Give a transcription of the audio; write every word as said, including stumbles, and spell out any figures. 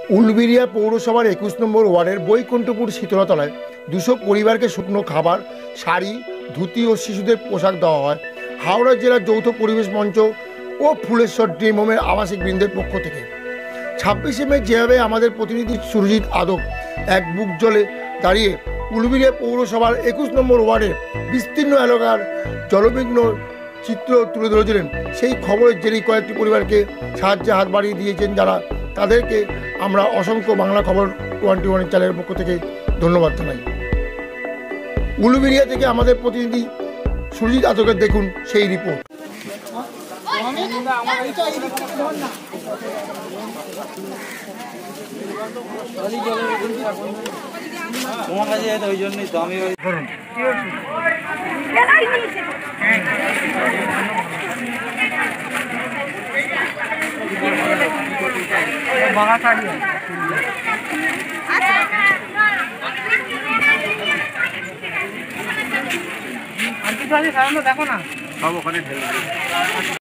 উলবেড়িয়া পৌরসভার একুশ নম্বর ওয়ার্ডের বৈকুণ্ঠপুর শীতলাতলায় দুশো পরিবারকে শুকনো খাবার, শাড়ি, ধুতি ও শিশুদের পোশাক দেওয়া হয় হাওড়া জেলার যৌথ পরিবেশ মঞ্চ ও ফুলেশ্বর ড্রিম হোমের আবাসিক বৃন্দের পক্ষ থেকে। ছাব্বিশে মে যেভাবে আমাদের প্রতিনিধি সুরজিৎ আদক এক বুক জলে দাঁড়িয়ে উলবেড়িয়া পৌরসভার একুশ নম্বর ওয়ার্ডের বিস্তীর্ণ এলাকার জলবিঘ্ন চিত্র তুলে ধরেছিলেন, সেই খবরের জেরেই কয়েকটি পরিবারকে সাহায্যে হাত বাড়িয়ে দিয়েছেন যারা, তাদেরকে আমরা অসংখ্য বাংলা খবর টোয়েন্টি ওয়ান চ্যানেলের পক্ষ থেকে ধন্যবাদ জানাই। উলবেড়িয়া থেকে আমাদের প্রতিনিধি সুরজিৎ আদকের দেখুন সেই রিপোর্ট। তোমার কাছে ওই জন্যই তো আমি দেখো না সব ওখানে ঢেলে